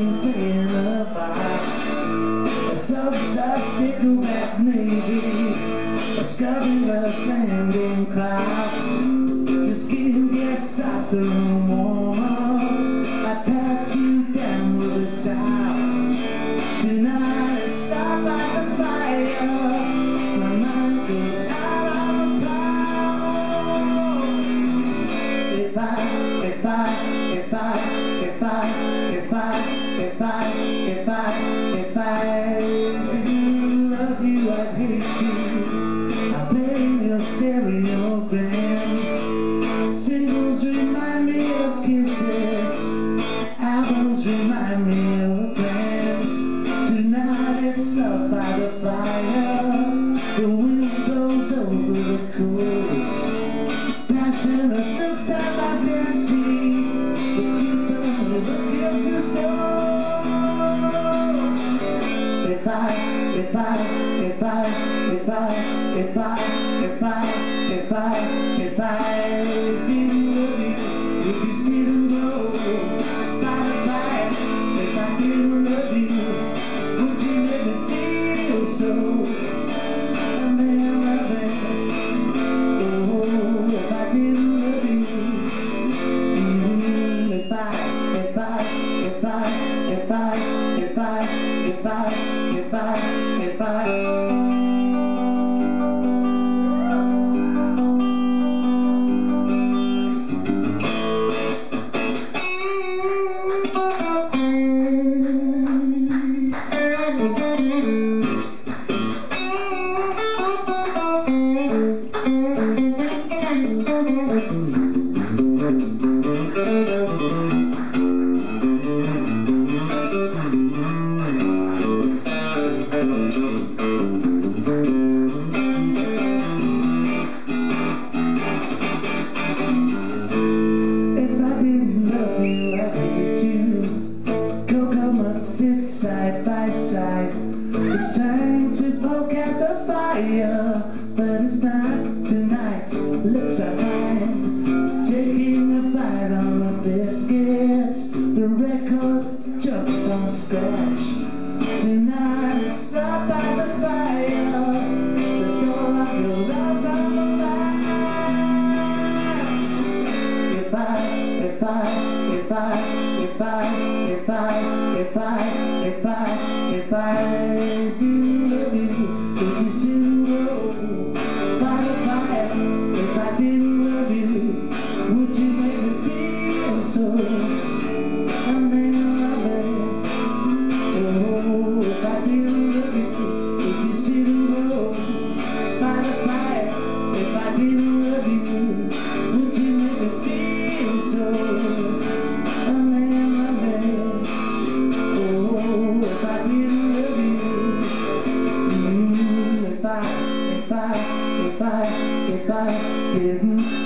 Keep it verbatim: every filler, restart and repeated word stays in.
been playing a vibe. A sub-sub stickleback maybe, a scurrilous landing crowd. Your skin gets softer and warmer, I pat you down with a towel. Tonight it's start by the fire, my mind goes out on the prowl. If I, if I, if I, if I, if I, if I, if I, if I didn't love you, I'd hate you. I play your stereogram. Singles remind me of kisses, albums remind me of plans. Tonight it's stuck by the fire, the wind blows over the coast. Passionate looks at my fancy, but you turn the look into stone. If I, if I, if I, if I, if I, if I, if I, if I didn't love you, would you sit and blow by the fire? If I didn't love you, would you make me feel so? And then I bet, oh, if I didn't love you, mm, if I, if I, if I, if I, if I, if I, if I, if I. Sit side by side. It's time to poke at the fire, but it's not tonight. Looks are fine. Taking a bite on a biscuit, the record jumps on scratch. Tonight it's not by the fire, the door of your love's on the line. If I, if I, if I, if I, if I, if I, if I, if I didn't love you, would you sit and roll by the fire? If I didn't love you, would you make me feel so? And then I bet, oh, if I didn't love you, would you sit and roll by the fire? If I didn't love you, would you make me feel so? If I, if I didn't